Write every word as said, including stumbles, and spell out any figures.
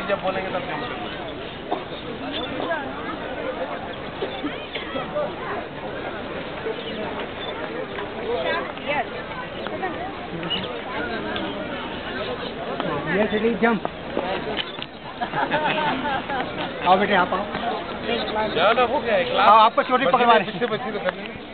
जब बोलेंगे तब जम करेंगे। ये चलिए जंप। आओ बेटे आप आओ। चलो हो गया। आपको चोटी पकड़वा रहे हैं। बच्चे बच्चे तो कर लेंगे।